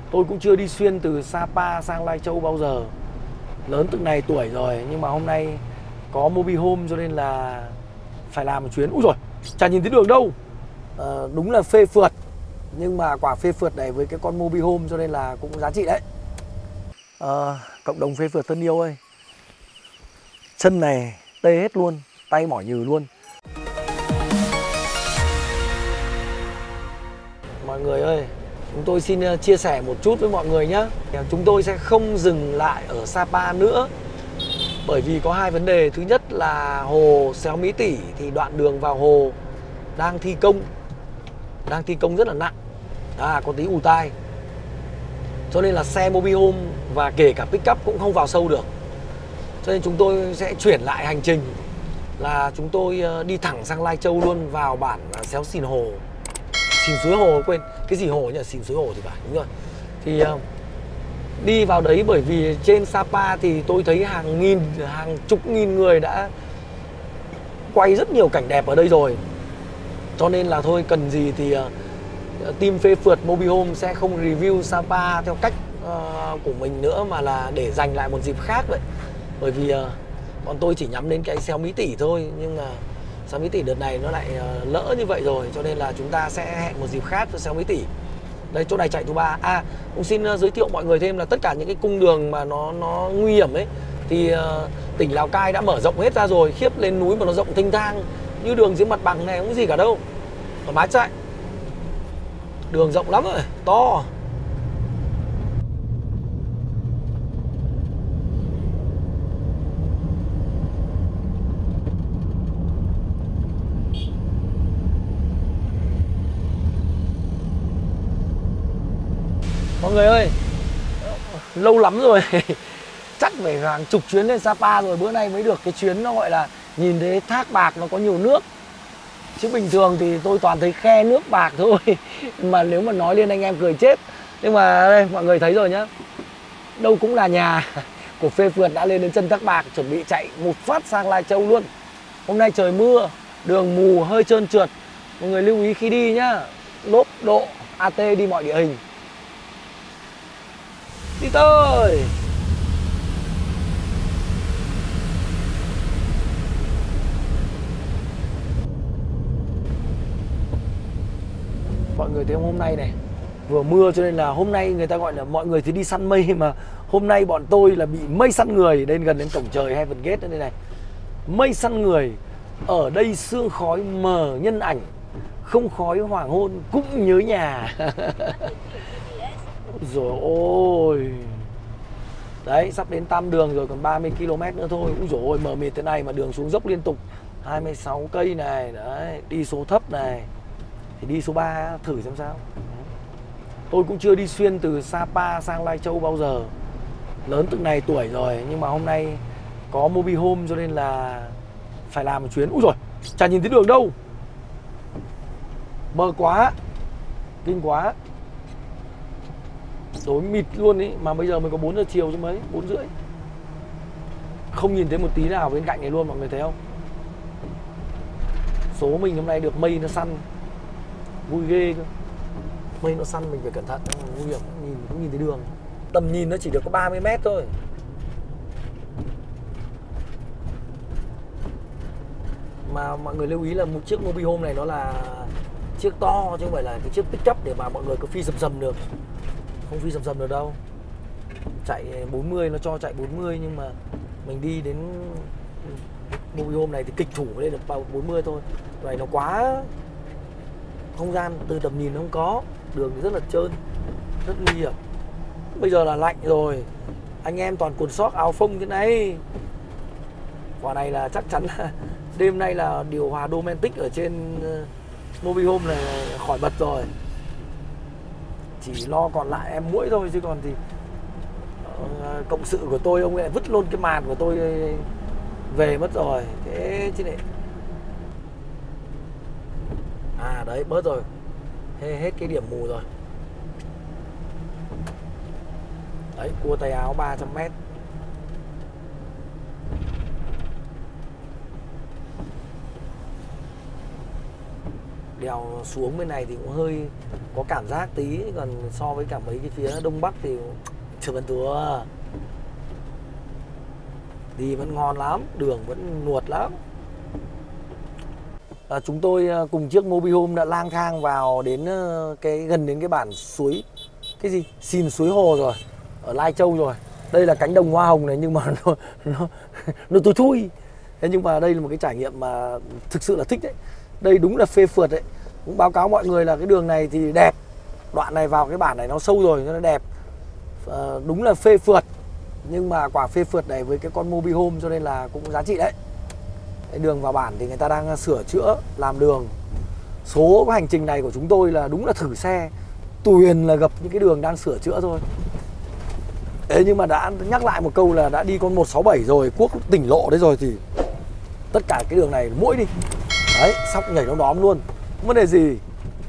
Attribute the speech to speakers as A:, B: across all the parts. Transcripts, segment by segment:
A: Tôi cũng chưa đi xuyên từ Sapa sang Lai Châu bao giờ. Lớn từng này tuổi rồi, nhưng mà hôm nay có Mobihome cho nên là phải làm một chuyến. Úi rồi, chả nhìn thấy đường đâu. Đúng là phê phượt. Nhưng mà quả phê phượt này với cái con Mobihome cho nên là cũng giá trị đấy. Cộng đồng phê phượt thân yêu ơi, chân này tê hết luôn, tay mỏi nhừ luôn. Mọi người ơi, chúng tôi xin chia sẻ một chút với mọi người nhé. Chúng tôi sẽ không dừng lại ở Sapa nữa, bởi vì có hai vấn đề. Thứ nhất là hồ Xéo Mỹ Tỉ thì đoạn đường vào hồ đang thi công rất là nặng, có tí ù tai, cho nên là xe Mobihome và kể cả pickup cũng không vào sâu được. Cho nên chúng tôi sẽ chuyển lại hành trình là chúng tôi đi thẳng sang Lai Châu luôn, vào bản Xéo Xìn Hồ, Xìn Suối Hồ, quên cái gì hồ nhỉ, Xìn Suối Hồ thì phải, đúng rồi. Thì đi vào đấy bởi vì trên Sapa thì tôi thấy hàng chục nghìn người đã quay rất nhiều cảnh đẹp ở đây rồi. Cho nên là thôi, cần gì thì team phê phượt Mobihome sẽ không review Sapa theo cách của mình nữa, mà là để dành lại một dịp khác vậy. Bởi vì bọn tôi chỉ nhắm đến cái Xéo Mỹ Tỉ thôi, nhưng mà Xéo Mỹ Tỉ đợt này nó lại lỡ như vậy rồi, cho nên là chúng ta sẽ hẹn một dịp khác cho Xéo Mỹ Tỉ. Đây, chỗ này chạy thứ ba. Cũng xin giới thiệu mọi người thêm là tất cả những cái cung đường mà nó nguy hiểm ấy thì tỉnh Lào Cai đã mở rộng hết ra rồi. Khiếp, lên núi mà nó rộng thênh thang như đường dưới mặt bằng này không có gì cả đâu, thoải mái chạy. Đường rộng lắm rồi, to. Mọi người ơi, lâu lắm rồi chắc phải hàng chục chuyến lên Sapa rồi, bữa nay mới được cái chuyến nó gọi là nhìn thấy thác bạc nó có nhiều nước. Chứ bình thường thì tôi toàn thấy khe nước bạc thôi mà nếu mà nói lên anh em cười chết. Nhưng mà đây, mọi người thấy rồi nhá, đâu cũng là nhà của phê phượt đã lên đến chân thác bạc, chuẩn bị chạy một phát sang Lai Châu luôn. Hôm nay trời mưa, đường mù hơi trơn trượt, mọi người lưu ý khi đi nhá. Lốp độ AT đi mọi địa hình. Đi tới. Mọi người thấy hôm nay này, vừa mưa cho nên là hôm nay người ta gọi là mọi người thì đi săn mây, mà hôm nay bọn tôi là bị mây săn người. Đến gần đến cổng trời Heaven Gate đây này, mây săn người. Ở đây sương khói mờ nhân ảnh, không khói hoàng hôn cũng nhớ nhà. Rồi ôi, đấy, sắp đến Tam Đường rồi, còn 30 km nữa thôi. Úi dồi ôi, mờ mịt thế này mà đường xuống dốc liên tục 26 cây này. Đấy, đi số thấp này thì đi số 3 thử xem sao. Tôi cũng chưa đi xuyên từ Sapa sang Lai Châu bao giờ. Lớn từng này tuổi rồi, nhưng mà hôm nay có Mobihome cho nên là phải làm một chuyến. Úi rồi, chả nhìn thấy đường đâu, mờ quá, kinh quá, tối mịt luôn ý. Mà bây giờ mới có 4 giờ chiều chứ mấy, 4 rưỡi. Không nhìn thấy một tí nào bên cạnh này luôn, mọi người thấy không? Số mình hôm nay được mây nó săn, vui ghê cơ. Mây nó săn mình phải cẩn thận, nguy hiểm, không nhìn thấy đường. Tầm nhìn nó chỉ được có 30 mét thôi. Mà mọi người lưu ý là một chiếc Mobihome này nó là chiếc to chứ không phải là cái chiếc pickup để mà mọi người có phi sầm được. Không phi sầm được đâu. Chạy 40 nó cho chạy 40, nhưng mà mình đi đến Mobihome này thì kịch thủ lên được 40 thôi. Này nó quá, không gian từ tầm nhìn nó không có, đường thì rất là trơn, rất nguy hiểm. Bây giờ là lạnh rồi, anh em toàn quần sóc áo phông thế này. Quả này là chắc chắn là đêm nay là điều hòa Dometic ở trên Mobihome này khỏi bật rồi. Chỉ lo còn lại em muỗi thôi, chứ còn thì cộng sự của tôi ông ấy lại vứt luôn cái màn của tôi về mất rồi. Thế chứ này. Đấy, bớt rồi, hết cái điểm mù rồi. Đấy, cua tay áo 300 m. đèo xuống bên này thì cũng hơi có cảm giác tí, còn so với cả mấy cái phía đông bắc thì chưa vẫn thua. Đi vẫn ngon lắm, đường vẫn nuột lắm. Chúng tôi cùng chiếc Mobihome đã lang thang vào đến gần đến cái bản suối, cái gì, Sìn Suối Hồ rồi, ở Lai Châu rồi. Đây là cánh đồng hoa hồng này, nhưng mà nó thui thui. Thế nhưng mà đây là một cái trải nghiệm mà thực sự là thích đấy. Đây đúng là phê phượt đấy. Cũng báo cáo mọi người là cái đường này thì đẹp. Đoạn này vào cái bản này nó sâu rồi, nó đẹp. Đúng là phê phượt. Nhưng mà quả phê phượt này với cái con Mobihome cho nên là cũng giá trị đấy. Cái đường vào bản thì người ta đang sửa chữa, làm đường. Số cái hành trình này của chúng tôi là đúng là thử xe, tùy là gặp những cái đường đang sửa chữa thôi. Thế nhưng mà đã nhắc lại một câu là đã đi con 167 rồi, quốc tỉnh lộ đấy rồi thì tất cả cái đường này mỗi đi. Đấy, sóc nhảy nó đóm luôn, không vấn đề gì.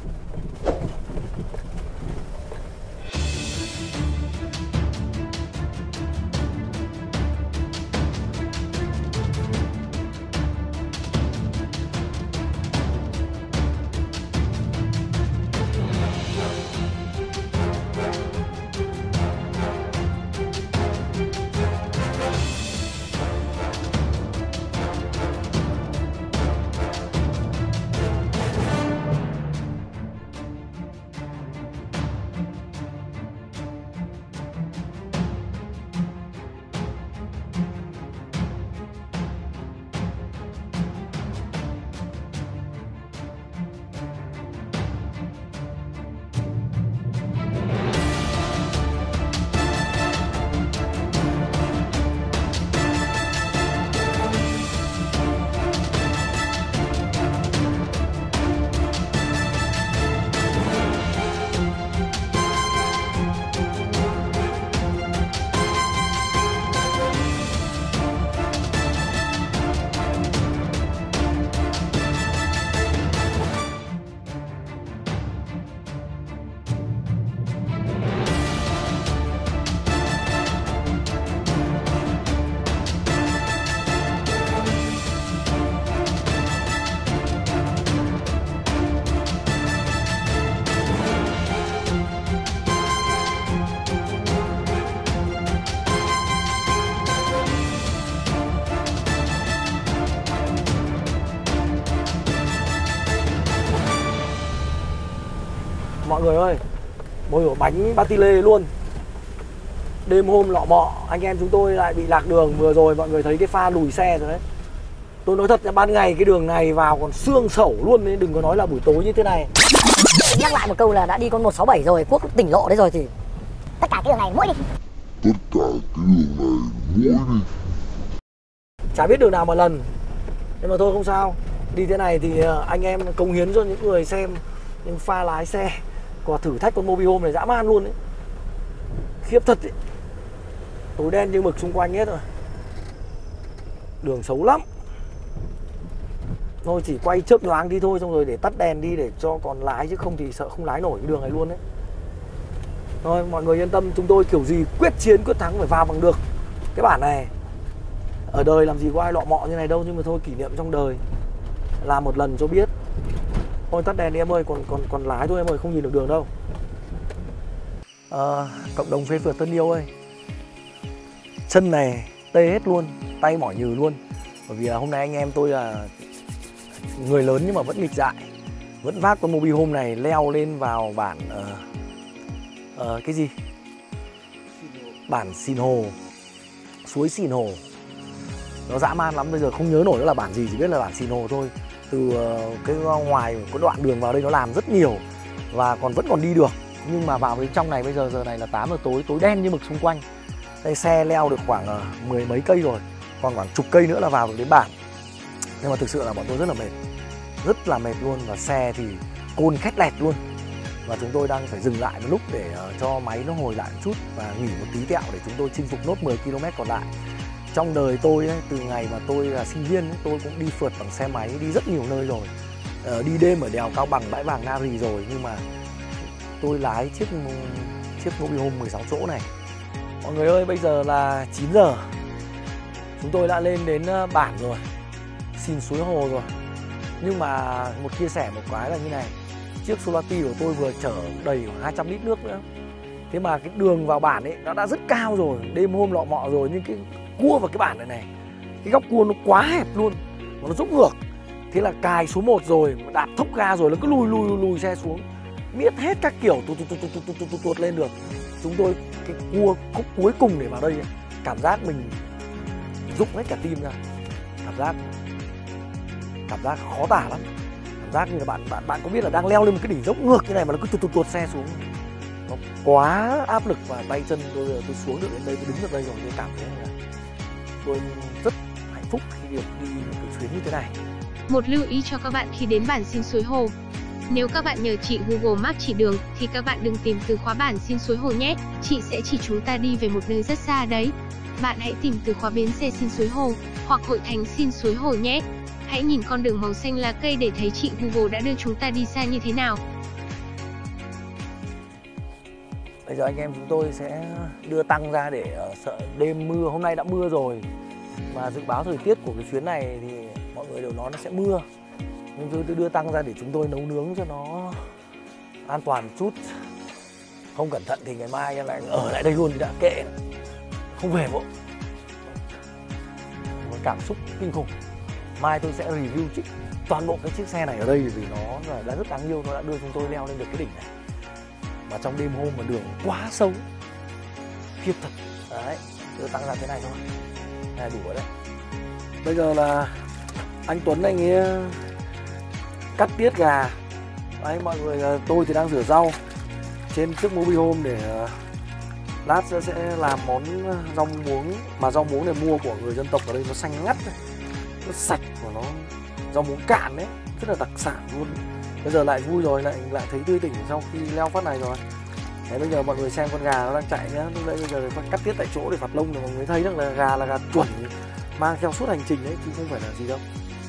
A: Mọi người ơi, một ổ bánh Batile luôn. Đêm hôm lọ mọ, anh em chúng tôi lại bị lạc đường. Vừa rồi mọi người thấy cái pha lùi xe rồi đấy. Tôi nói thật là ban ngày cái đường này vào còn xương sẩu luôn đấy, đừng có nói là buổi tối như thế này.
B: Nhắc lại một câu là đã đi con 167 rồi, quốc tỉnh lộ đấy rồi thì tất cả cái đường này mỗi đi.
C: Tất cả cái đường này mỗi đi.
A: Chả biết đường nào mà lần. Nhưng mà thôi không sao. Đi thế này thì anh em cống hiến cho những người xem những pha lái xe. Quả thử thách con Mobihome này dã man luôn đấy. Khiếp thật ấy. Tối đen như mực xung quanh hết rồi. Đường xấu lắm. Thôi chỉ quay chớp nhoáng đi thôi, xong rồi để tắt đèn đi để cho còn lái, chứ không thì sợ không lái nổi cái đường này luôn đấy. Thôi mọi người yên tâm, chúng tôi kiểu gì quyết chiến quyết thắng phải vào bằng được cái bản này. Ở đời làm gì có ai lọ mọ như này đâu, nhưng mà thôi kỷ niệm trong đời, làm một lần cho biết. Thôi tắt đèn đi em ơi, còn lái thôi em ơi, không nhìn được đường đâu. Cộng đồng phê phượt thân yêu ơi, chân này tê hết luôn, tay mỏi nhừ luôn. Bởi vì hôm nay anh em tôi là người lớn nhưng mà vẫn nghịch dại, vẫn vác con Mobihome này leo lên vào bản cái gì? Bản Sìn Hồ, suối Sìn Hồ. Nó dã man lắm, bây giờ không nhớ nổi nó là bản gì, chỉ biết là bản Sìn Hồ thôi. Từ cái ngoài có đoạn đường vào đây nó làm rất nhiều và vẫn còn đi được. Nhưng mà vào bên trong này bây giờ này là 8 giờ tối, tối đen như mực xung quanh. Đây xe leo được khoảng 10 mấy cây rồi, còn khoảng chục cây nữa là vào được đến bản. Nhưng mà thực sự là bọn tôi rất là mệt, rất là mệt luôn. Và xe thì côn khét lẹt luôn. Và chúng tôi đang phải dừng lại một lúc để cho máy nó hồi lại một chút và nghỉ một tí tẹo để chúng tôi chinh phục nốt 10 km còn lại. Trong đời tôi ấy, từ ngày mà tôi là sinh viên ấy, tôi cũng đi phượt bằng xe máy đi rất nhiều nơi rồi. Đi đêm ở đèo Cao Bằng, Bãi Vàng, Na Rì rồi. Nhưng mà tôi lái chiếc Mobihome 16 chỗ này. Mọi người ơi, bây giờ là 9 giờ. Chúng tôi đã lên đến bản rồi, Sìn Suối Hồ rồi. Nhưng mà một chia sẻ một cái là như này, chiếc Solati của tôi vừa chở đầy 200 lít nước nữa. Thế mà cái đường vào bản ấy nó đã rất cao rồi, đêm hôm lọ mọ rồi, nhưng cái cua vào cái bản này này, cái góc cua nó quá hẹp luôn mà nó dốc ngược. Thế là cài số 1 rồi, đạp thốc ga rồi nó cứ lùi xe xuống, miết hết các kiểu tuột lên được. Chúng tôi cái cua khúc cuối cùng để vào đây, cảm giác mình rụng hết cả tim ra, cảm giác khó tả lắm. Cảm giác như là bạn có biết là đang leo lên một cái đỉnh dốc ngược như này mà nó cứ tuột xe xuống, nó quá áp lực và tay chân tôi xuống được đến đây, tôi đứng được đây rồi, tôi cảm thấy là tôi rất hạnh phúc khi được đi một cái chuyến như thế này.
D: Một lưu ý cho các bạn khi đến bản Xin Suối Hồ. Nếu các bạn nhờ chị Google Maps chỉ đường thì các bạn đừng tìm từ khóa bản Xin Suối Hồ nhé. Chị sẽ chỉ chúng ta đi về một nơi rất xa đấy. Bạn hãy tìm từ khóa bến xe Xin Suối Hồ hoặc hội thánh Xin Suối Hồ nhé. Hãy nhìn con đường màu xanh lá cây để thấy chị Google đã đưa chúng ta đi xa như thế nào.
A: Bây giờ anh em chúng tôi sẽ đưa tăng ra để sợ đêm mưa. Hôm nay đã mưa rồi, mà dự báo thời tiết của cái chuyến này thì mọi người đều nói nó sẽ mưa. Nhưng tôi đưa tăng ra để chúng tôi nấu nướng cho nó an toàn chút. Không cẩn thận thì ngày mai em lại ở lại đây luôn thì đã, kệ, không về vội. Một cảm xúc kinh khủng. Mai tôi sẽ review toàn bộ cái chiếc xe này ở đây, vì nó đã rất đáng yêu, nó đã đưa chúng tôi leo lên được cái đỉnh này. Mà trong đêm hôm mà đường quá sâu, khiếp thật. Đấy, đưa tăng ra thế này thôi, này đủ rồi đấy. Bây giờ là anh Tuấn anh ấy cắt tiết gà. Đấy mọi người, tôi thì đang rửa rau trên chiếc Mobihome để lát sẽ làm món rau muống. Mà rau muống này mua của người dân tộc ở đây nó xanh ngắt này, nó sạch của nó, rau muống cạn đấy, rất là đặc sản luôn. Bây giờ lại vui rồi, lại thấy tươi tỉnh sau khi leo phát này rồi. Đấy, bây giờ mọi người xem con gà nó đang chạy nhá. Lúc nãy bây giờ phải cắt tiết tại chỗ để phạt lông để mọi người thấy rằng là gà chuẩn mang theo suốt hành trình đấy, chứ không phải là gì đâu.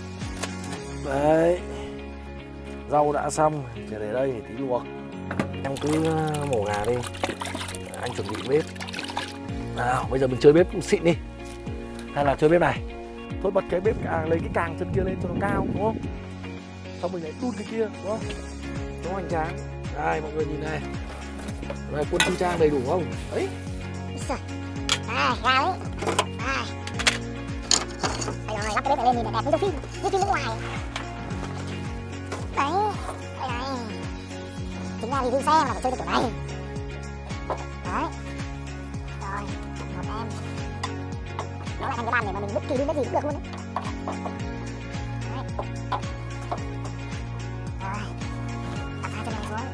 A: Đấy, rau đã xong, chỉ để đây để tí luộc. Em cứ mổ gà đi, anh chuẩn bị bếp. Nào, bây giờ mình chơi bếp xịn đi, hay là chơi bếp này? Thôi bật cái bếp lấy cái càng chân kia lên cho nó cao, đúng không? Xong mình lại đun cái kia, đúng không? Nó hoành tráng. Đây, mọi người nhìn này. Này, quân tư trang đầy đủ không? Đấy.
B: Đây, gà đấy. Đây. Bây giờ lắp cái bếp này lên nhìn đẹp như trong phim, như phim nước ngoài. Đấy, đây này. Chính ra review xe mà phải chơi cái kiểu này. Đấy. Rồi, một em. Nó lại thành cái bàn để mà mình bất kỳ đun cái gì cũng được luôn đấy. Đấy. Rồi. Đặt hai chân này xuống.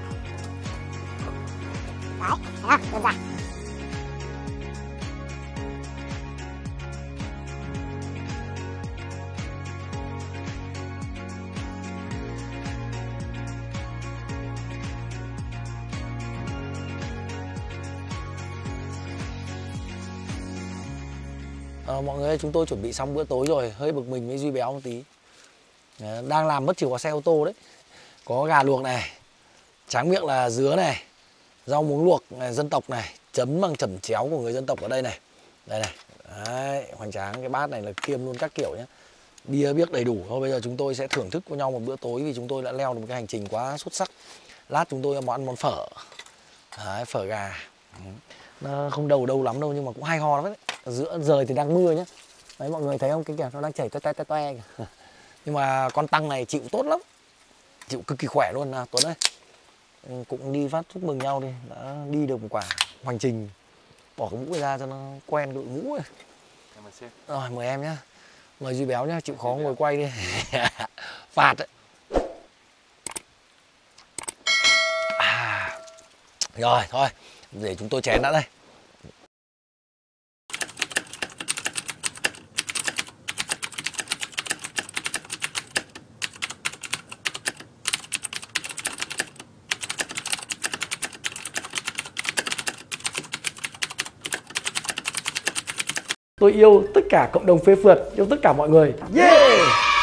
B: Đấy, thấy không? Đơn giản.
A: Mọi người ơi, chúng tôi chuẩn bị xong bữa tối rồi, hơi bực mình với Duy Béo một tí. Đang làm mất chìa khóa xe ô tô đấy. Có gà luộc này, tráng miệng là dứa này, rau muống luộc này, dân tộc này, chấm bằng chẩm chéo của người dân tộc ở đây này. Đây này, đấy, hoành tráng. Cái bát này là kiêm luôn các kiểu nhé. Bia biếc đầy đủ. Thôi bây giờ chúng tôi sẽ thưởng thức với nhau một bữa tối, vì chúng tôi đã leo được một cái hành trình quá xuất sắc. Lát chúng tôi ăn món phở. Đấy, phở gà. Nó không đầu đâu lắm đâu nhưng mà cũng hay ho lắm đấy. Giữa giờ thì đang mưa nhá. Đấy mọi người thấy không, cái kìa nó đang chảy toe. Nhưng mà con tăng này chịu tốt lắm, chịu cực kỳ khỏe luôn. À, Tuấn ơi, cũng đi phát chúc mừng nhau đi, đã đi được một quả hành trình. Bỏ cái mũ ra cho nó quen đội mũ ấy. Rồi mời em nhá, mời Duy Béo nhá, chịu khó ngồi quay đi. Phạt đấy. Rồi thôi, để chúng tôi chén đã đây. Tôi yêu tất cả cộng đồng phê phượt, yêu tất cả mọi người. Yeah!